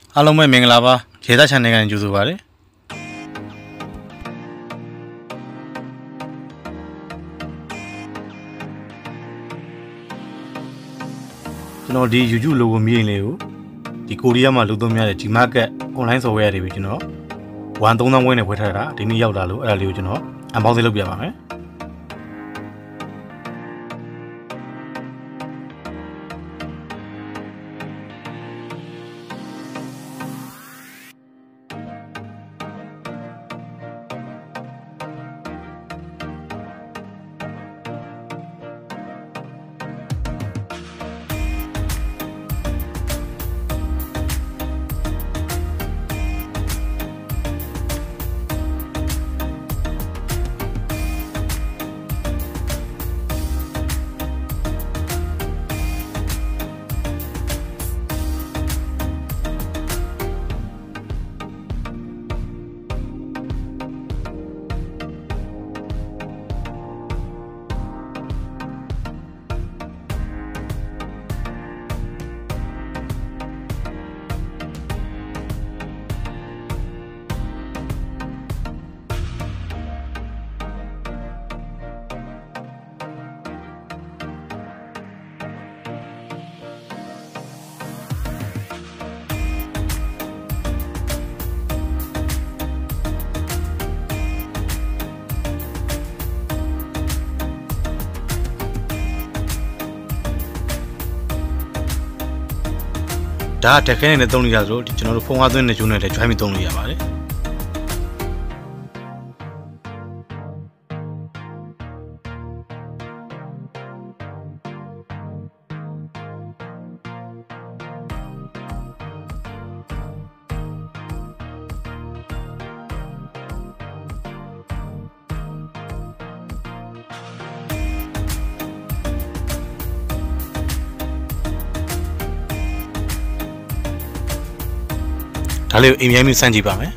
အားလုံးပဲမင်္ဂလာပါရေသား channel ကနေကြိုဆိုပါရစေကျွန်တော်ဒီ YouTube logo မြင်လေးကိုဒီကိုရီးယားမှာလုပ်သုံးများတဲ့ဒီ market online software တွေပဲကျွန်တော်13000ဝန်းနဲ့ဖွင့်ထားတာဒီနေ့ရောက်လာလို့အဲ့ဒါလေးကိုကျွန်တော် unboxing လုပ်ပြပါမယ်ဒါတက်ခဲနဲ့သုံးလို့ရဆိုတော့ကျွန်တော်တို့ဖုန်းကားသွင်းတဲ့ကျိုးနဲ့လည်း join ပြီးသုံးလို့ရပါတယ်ဒါလေးကိုအိမ်မြိုင်းပြီးစမ်းကြည့်ပါမယ်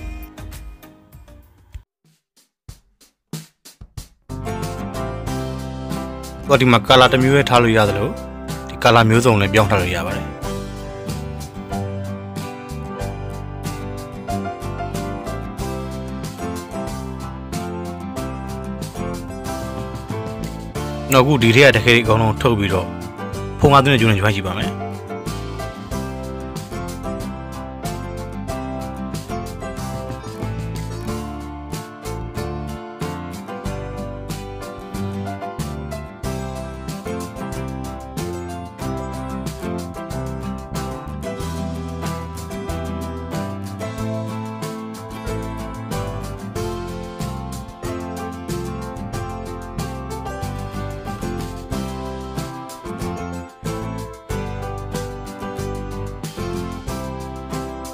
။ဒီမှာ color တစ်မျိုးပဲထားလို့ရတယ်လို့ဒီ color မျိုးစုံလည်းပြောင်းထားလို့ရပါတယ်။နောက်ခုဒီထက်ကတခဲအကောင်လုံးထုတ်ပြီးတော့ဖုန်းကားသွင်းတဲ့ကျိုးနဲ့ကျွမ်းကြည့်ပါမယ်။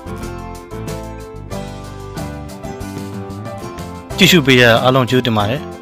继续ပေးရအားလုံးကျေးဇူးတင်ပါတယ်